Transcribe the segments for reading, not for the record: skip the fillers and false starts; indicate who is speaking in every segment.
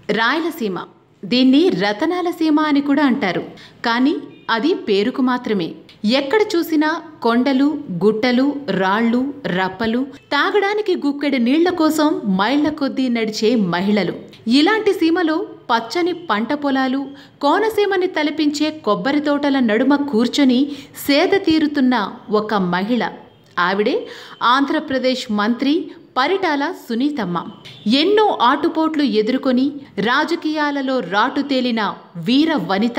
Speaker 1: రాయలసీమ, దీన్ని రతనాల సీమ అని కూడా అంటారు. కానీ అది పేరుకు మాత్రమే. ఎక్కడ చూసినా కొండలు, గుట్టలు, రాళ్ళు, రప్పలు, తాగడానికి గుక్కెడు నీళ్ల కోసం మైళ్ల కొద్దీ నడిచే మహిళలు. ఇలాంటి సీమలో పచ్చని పంట పొలాలు, కోనసీమని తలపించే కొబ్బరి తోటల నడుమ కూర్చొని సేద తీరుతున్న ఒక మహిళ. ఆవిడే ఆంధ్రప్రదేశ్ మంత్రి పరిటాల సునీతమ్మ. ఎన్నో ఆటుపోట్లు ఎదుర్కొని రాజకీయాలలో రాటు తేలిన వీర వనిత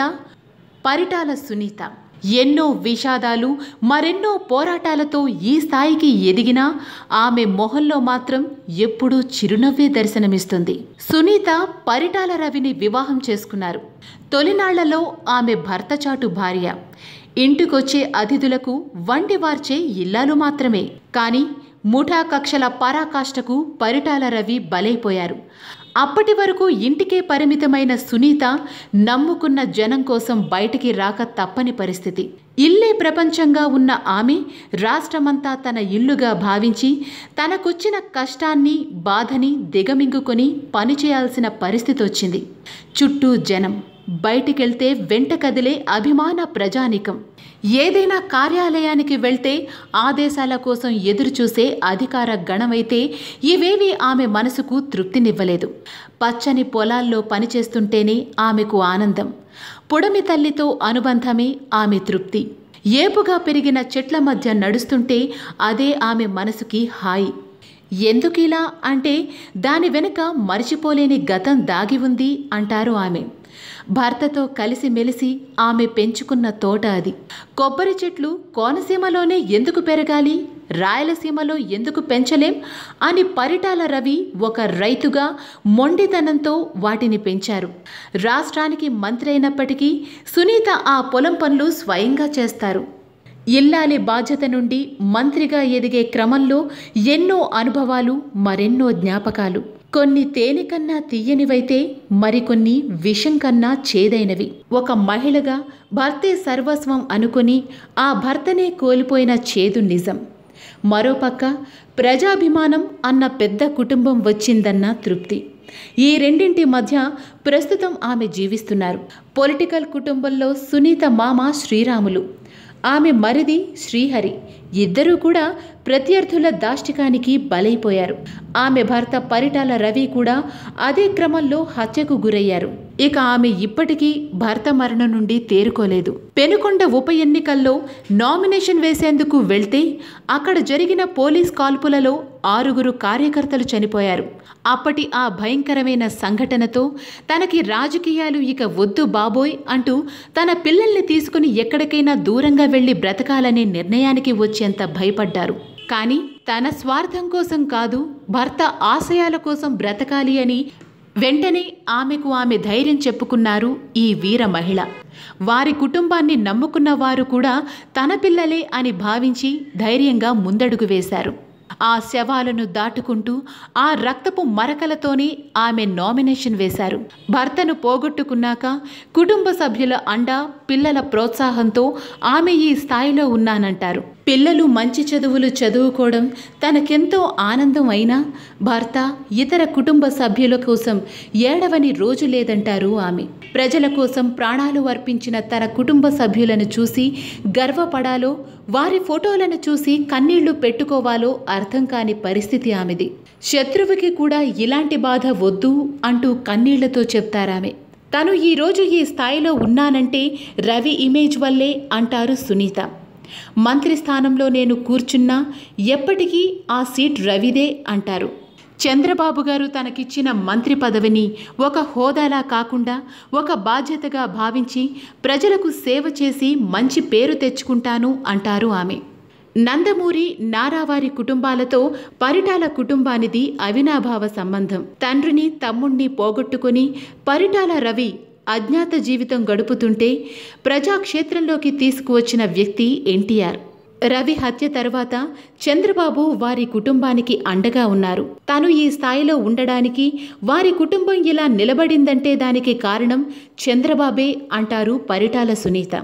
Speaker 1: పరిటాల సునీత. ఎన్నో విషాదాలు, మరెన్నో పోరాటాలతో ఈ స్థాయికి ఎదిగినా ఆమె మొహంలో మాత్రం ఎప్పుడూ చిరునవ్వే దర్శనమిస్తుంది. సునీత పరిటాల రవిని వివాహం చేసుకున్నారు. తొలినాళ్లలో ఆమె భర్తచాటు భార్య. ఇంటికొచ్చే అతిథులకు వండి వార్చే ఇల్లాలు మాత్రమే. కానీ ముఠా కక్షల పరాకాష్ఠకు పరిటాల రవి బలైపోయారు. అప్పటి వరకు ఇంటికే పరిమితమైన సునీత నమ్ముకున్న జనం కోసం బయటికి రాక తప్పని పరిస్థితి. ఇల్లే ప్రపంచంగా ఉన్న ఆమె రాష్ట్రమంతా తన ఇల్లుగా భావించి తనకొచ్చిన కష్టాన్ని, బాధని దిగమింగుకొని పనిచేయాల్సిన పరిస్థితి వచ్చింది. చుట్టూ జనం, బయటికెళ్తే వెంట కదిలే అభిమాన ప్రజానికం. ఏదైనా కార్యాలయానికి వెళ్తే ఆదేశాల కోసం ఎదురుచూసే అధికార గణమైతే ఇవేవి ఆమె మనసుకు తృప్తినివ్వలేదు. పచ్చని పొలాల్లో పనిచేస్తుంటేనే ఆమెకు ఆనందం. పుడమి తల్లితో అనుబంధమే ఆమె తృప్తి. ఏపుగా పెరిగిన చెట్ల మధ్య నడుస్తుంటే అదే ఆమె మనసుకి హాయి. ఎందుకిలా అంటే దాని వెనుక మరిచిపోలేని గతం దాగి ఉంది అంటారు ఆమె. భర్తతో కలిసిమెలిసి ఆమె పెంచుకున్న తోట అది. కొబ్బరి చెట్లు కోనసీమలోనే ఎందుకు పెరగాలి, రాయలసీమలో ఎందుకు పెంచలేం అని పరిటాల రవి ఒక రైతుగా మొండితనంతో వాటిని పెంచారు. రాష్ట్రానికి మంత్రి అయినప్పటికీ సునీత ఆ పొలం పనులు స్వయంగా చేస్తారు. ఇల్లాలి బాధ్యత నుండి మంత్రిగా ఎదిగే క్రమంలో ఎన్నో అనుభవాలు, మరెన్నో జ్ఞాపకాలు. కొన్ని తేనె కన్నా తీయనివైతే మరికొన్ని విషం కన్నా చేదైనవి. ఒక మహిళగా భర్తే సర్వస్వం అనుకుని ఆ భర్తనే కోల్పోయిన చేదు నిజం. మరోపక్క ప్రజాభిమానం అన్న పెద్ద కుటుంబం వచ్చిందన్న తృప్తి. ఈ రెండింటి మధ్య ప్రస్తుతం ఆమె జీవిస్తున్నారు. పొలిటికల్ కుటుంబంలో సునీత మామ శ్రీరాములు, ఆమె మరిది శ్రీహరి. ఇద్దరూ కూడా ప్రత్యర్థుల దాష్టికానికి బలైపోయారు. ఆమె భర్త పరిటాల రవి కూడా అదే క్రమంలో హత్యకు గురయ్యారు. ఇక ఆమె ఇప్పటికీ భర్త మరణం నుండి తేరుకోలేదు. పెనుకొండ ఉప ఎన్నికల్లో నామినేషన్ వేసేందుకు వెళ్తే అక్కడ జరిగిన పోలీస్ కాల్పులలో 6 కార్యకర్తలు చనిపోయారు. అప్పటి ఆ భయంకరమైన సంఘటనతో తనకి రాజకీయాలు ఇక వద్దు బాబోయ్ అంటూ తన పిల్లల్ని తీసుకుని ఎక్కడికైనా దూరంగా వెళ్లి బ్రతకాలనే నిర్ణయానికి వచ్చేంత భయపడ్డారు. కానీ తన స్వార్థం కోసం కాదు, భర్త ఆశయాల కోసం బ్రతకాలి అని వెంటనే ఆమెకు ఆమె ధైర్యం చెప్పుకున్నారు ఈ వీర మహిళ. వారి కుటుంబాన్ని నమ్ముకున్న వారు కూడా తన పిల్లలే అని భావించి ధైర్యంగా ముందడుగు వేశారు. ఆ శవాలను దాటుకుంటూ ఆ రక్తపు మరకలతోనే ఆమె నామినేషన్ వేశారు. భర్తను పోగొట్టుకున్నాక కుటుంబ సభ్యుల అండ, పిల్లల ప్రోత్సాహంతో ఆమె ఈ స్థాయిలో ఉన్నానంటారు. పిల్లలు మంచి చదువులు చదువుకోవడం తనకెంతో ఆనందం అయినా భర్త, ఇతర కుటుంబ సభ్యుల కోసం ఏడవని రోజు లేదంటారు ఆమె. ప్రజల కోసం ప్రాణాలు అర్పించిన తన కుటుంబ సభ్యులను చూసి గర్వపడాలో, వారి ఫోటోలను చూసి కన్నీళ్లు పెట్టుకోవాలో అర్థం కాని పరిస్థితి ఆమెది. శత్రువుకి కూడా ఇలాంటి బాధ వద్దు అంటూ కన్నీళ్లతో చెప్తారామె. తను ఈరోజు ఈ స్థాయిలో ఉన్నానంటే రవి ఇమేజ్ వల్లే అంటారు సునీత. మంత్రి స్థానంలో నేను కూర్చున్నా ఎప్పటికీ ఆ సీట్ రవిదే అంటారు. చంద్రబాబు గారు తనకిచ్చిన మంత్రి పదవిని ఒక హోదాలా కాకుండా ఒక బాధ్యతగా భావించి ప్రజలకు సేవ చేసి మంచి పేరు తెచ్చుకుంటాను అంటారు ఆమె. నందమూరి, నారావారి కుటుంబాలతో పరిటాల కుటుంబానిది అవినాభావ సంబంధం. తండ్రిని, తమ్ముణ్ణి పోగొట్టుకుని పరిటాల రవి అజ్ఞాత జీవితం గడుపుతుంటే ప్రజాక్షేత్రంలోకి తీసుకువచ్చిన వ్యక్తి ఎన్టీఆర్. రవి హత్య తర్వాత చంద్రబాబు వారి కుటుంబానికి అండగా ఉన్నారు. తాను ఈ స్థాయిలో ఉండడానికి, వారి కుటుంబం ఇలా నిలబడిందంటే దానికి కారణం చంద్రబాబే అంటారు పరిటాల సునీత.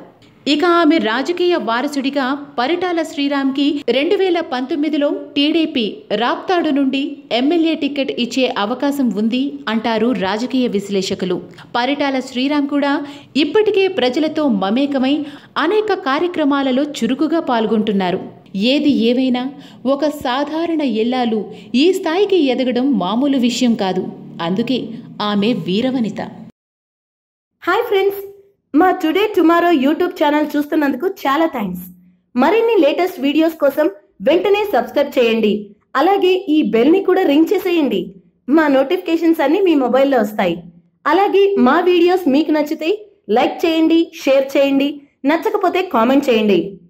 Speaker 1: ఇక ఆమె రాజకీయ వారసుడిగా పరిటాల శ్రీరామ్కి 2019లో టీడీపీ రాప్తాడు నుండి ఎమ్మెల్యే టికెట్ ఇచ్చే అవకాశం ఉంది అంటారు రాజకీయ విశ్లేషకులు. పరిటాల శ్రీరామ్ కూడా ఇప్పటికే ప్రజలతో మమేకమై అనేక కార్యక్రమాలలో చురుకుగా పాల్గొంటున్నారు. ఏది ఏవైనా ఒక సాధారణ ఇల్లాలు ఈ స్థాయికి ఎదగడం మామూలు విషయం కాదు. అందుకే ఆమె వీరవనిత.
Speaker 2: హాయ్ ఫ్రెండ్స్, మా టుడే టుమారో యూట్యూబ్ ఛానల్ చూస్తున్నందుకు చాలా థ్యాంక్స్. మరిన్ని లేటెస్ట్ వీడియోస్ కోసం వెంటనే సబ్స్క్రైబ్ చేయండి. అలాగే ఈ బెల్ ని కూడా రింగ్ చేసేయండి. మా నోటిఫికేషన్స్ అన్ని మీ మొబైల్లో వస్తాయి. అలాగే మా వీడియోస్ మీకు నచ్చితే లైక్ చేయండి, షేర్ చేయండి, నచ్చకపోతే కామెంట్ చేయండి.